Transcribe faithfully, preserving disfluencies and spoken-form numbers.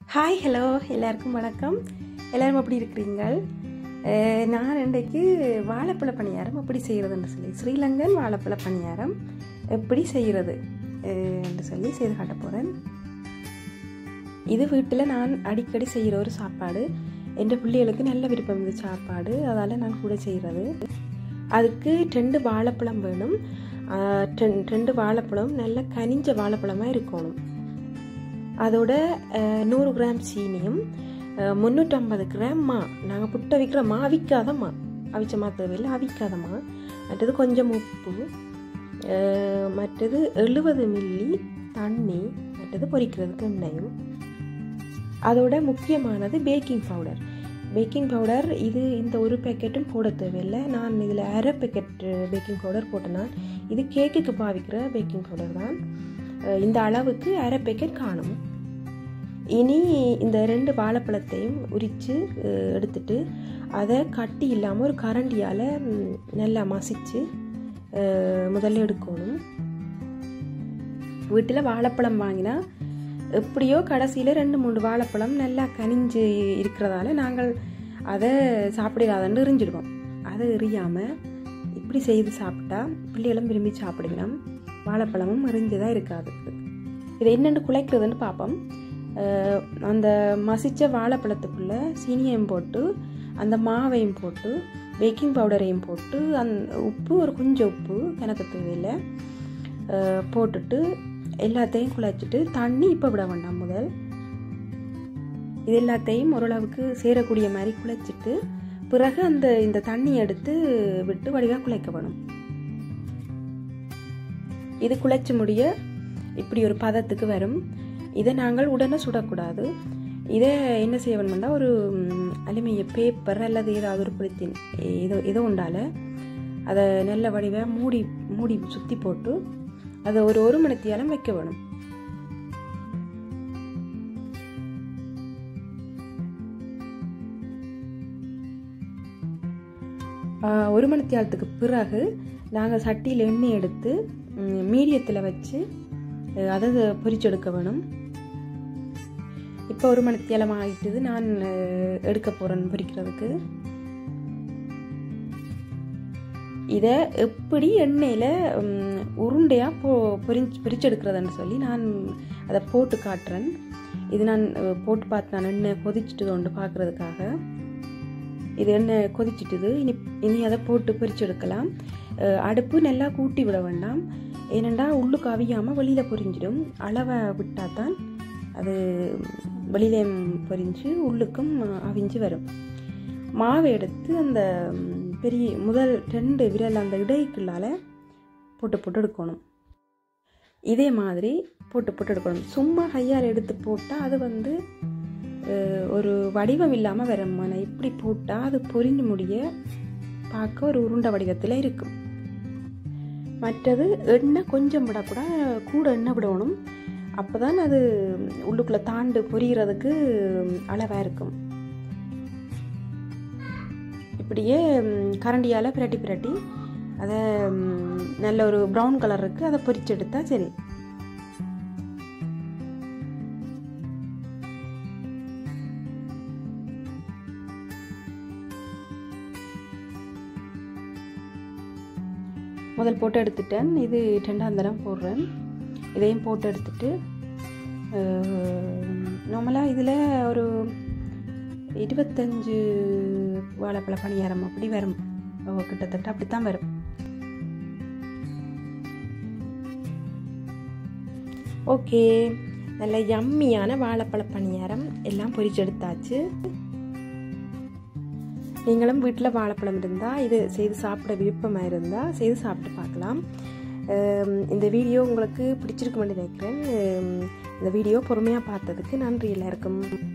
Hi hello எல்லாருக்கும் வணக்கம். எல்லோரும் எப்படி இருக்கிறீங்கள்? நான் இன்றைக்கு வாழைப்பழ பணியாரம் எப்படி செய்கிறதுன்னு சொல்லி ஸ்ரீலங்கன் வாழைப்பழ பணியாரம் எப்படி செய்கிறது என்று சொல்லி செய்து காட்ட போகிறேன். இது வீட்டில் நான் அடிக்கடி செய்கிற ஒரு சாப்பாடு. என் பிள்ளைகளுக்கு நல்ல விருப்பம் இந்த சாப்பாடு, அதால் நான் கூட செய்கிறது. அதுக்கு ரெண்டு வாழைப்பழம் வேணும். ரெண்டு வாழைப்பழம் நல்ல கனிஞ்ச வாழைப்பழமாக இருக்கணும். அதோட நூறு கிராம் சீனியும் முந்நூற்றம்பது கிராம் மா, நாங்கள் புட்டை வைக்கிற மா அவிக்காத மா, அவிச்ச மா தேவையில்லை, அவிக்காத மா. மற்றது கொஞ்சம் உப்பு, மற்றது எழுபது மில்லி தண்ணி, மற்றது பொரிக்கிறதுக்கு எண்ணெயும். அதோட முக்கியமானது பேக்கிங் பவுடர். பேக்கிங் பவுடர் இது இந்த ஒரு பேக்கெட்டும் போட தேவையில்லை. நான் இதில் அரை பேக்கெட் பேக்கிங் பவுடர் போட்டேன்னா, இது கேக்குக்கு பாவிக்கிற பேக்கிங் பவுடர் தான். இந்த அளவுக்கு அரை பேக்கெட் காணும். இனி இந்த ரெண்டு வாழைப்பழத்தையும் உரித்து எடுத்துட்டு அதை கட்டி இல்லாமல் ஒரு கரண்டியால் நல்லா மசித்து முதல்ல எடுக்கணும். வீட்டில் வாழைப்பழம் வாங்கினா எப்படியோ கடைசியில் ரெண்டு மூணு வாழைப்பழம் நல்லா கனிஞ்சு இருக்கிறதால நாங்கள் அதை சாப்பிடாதன்னு எரிஞ்சிடுவோம். அதை எறியாமல் இப்படி செய்து சாப்பிட்டா பிள்ளைகளும் விரும்பி சாப்பிடுவோம். வாழைப்பழமும் எரிஞ்சுதான் இருக்காது. இதை என்னென்னு குலைக்கிறதுன்னு பார்ப்போம். அந்த மசித்த வாழைப்பழத்துக்குள்ளே சீனியையும் போட்டு அந்த மாவையும் போட்டு பேக்கிங் பவுடரையும் போட்டு அந்த உப்பு ஒரு கொஞ்சம் உப்பு எனக்கு தேவையில்லை போட்டுட்டு எல்லாத்தையும் குழைச்சிட்டு தண்ணி இப்போ விட வேண்டாம். முதல் இது எல்லாத்தையும் ஓரளவுக்கு சேரக்கூடிய மாதிரி குழைச்சிட்டு பிறகு அந்த இந்த தண்ணி எடுத்து விட்டு வடிவாக குழைக்க வேணும். இது குழைச்சி முடிய இப்படி ஒரு பதத்துக்கு வரும். இதை நாங்கள் உடனே சுடக்கூடாது. இதை என்ன செய்ய வேணும்னா ஒரு அலுமினிய பேப்பர் அல்லது ஏதாவது ஒரு பொலித்தீன் இதோ இதோ உண்டால அதை நல்ல வடிவாக மூடி மூடி சுற்றி போட்டு அதை ஒரு ஒரு மணித்தியாலம் வைக்க வேணும். ஒரு மணித்தியாலத்துக்கு பிறகு நாங்கள் சட்டியில் எண்ணெய் எடுத்து மீடியத்தில் வச்சு அதை பொரிச்செடுக்க வேணும். இப்போ ஒரு மணித்தியாலம் ஆகிட்டுது. நான் எடுக்க போகிறேன் பொரிக்கிறதுக்கு. இதை எப்படி எண்ணெயில் உருண்டையாக போ பொரிஞ்சு பொரிச்செடுக்கிறதுன்னு சொல்லி நான் அதை போட்டு காட்டுறேன். இது நான் போட்டு பார்த்து நான் எண்ணெய் கொதிச்சுட்டு கொண்டு பார்க்குறதுக்காக. இது எண்ணெய் கொதிச்சுட்டுது. இனி இனி அதை போட்டு பொரிச்செடுக்கலாம். அடுப்பு நல்லா கூட்டி விட வேண்டாம். ஏனெண்டா உள்ளுக்கு அவியாமல் வெளியில் பொரிஞ்சிடும். அளவை விட்டால் தான் அது வெளியிலே பொரிஞ்சு உள்ளுக்கும் அவிஞ்சு வரும். மாவை எடுத்து அந்த பெரிய முதல் ரெண்டு விரல் அந்த இடைக்குள்ளால் போட்டு போட்டு எடுக்கணும். இதே மாதிரி போட்டு போட்டு எடுக்கணும். சும்மா கையால் எடுத்து போட்டால் அது வந்து ஒரு வடிவம் இல்லாமல் வரும். ஆனால் இப்படி போட்டால் அது பொரிஞ்சு முடிய பார்க்க ஒரு உருண்டை வடிவத்தில் இருக்கும். மற்றது எண்ணெய் கொஞ்சம் விடக்கூட கூட எண்ணெய் விடணும். அப்போ தான் அது உள்ளுக்குள்ளே தாண்டு பொரிகிறதுக்கு அளவாக இருக்கும். இப்படியே கரண்டியால் பிரட்டி பிரட்டி அதை நல்ல ஒரு ப்ரௌன் கலருக்கு அதை பொரிச்சு எடுத்தா சரி. முதல் போட்டு எடுத்துட்டேன். இது ரெண்டாம் தரம் போடுறேன். இதையும் போட்டு எடுத்துட்டு நார்மலாக இதில் ஒரு இருபத்தஞ்சு வாழைப்பழ பணியாரம் அப்படி வரும். கிட்டத்தட்ட அப்படித்தான் வரும். ஓகே, நல்ல யம்மியான வாழைப்பழ பணியாரம் எல்லாம் பொரிச்சு எடுத்தாச்சு. நீங்களும் வீட்டில் வாழைப்பழம் இருந்தால் இது செய்து சாப்பிட விருப்பமாக இருந்தால் செய்து சாப்பிட்டு பார்க்கலாம். இந்த வீடியோ உங்களுக்கு பிடிச்சிருக்குமென்னு நினைக்கிறேன். இந்த வீடியோ பொறுமையாக பார்த்ததுக்கு நன்றி எல்லாருக்கும்.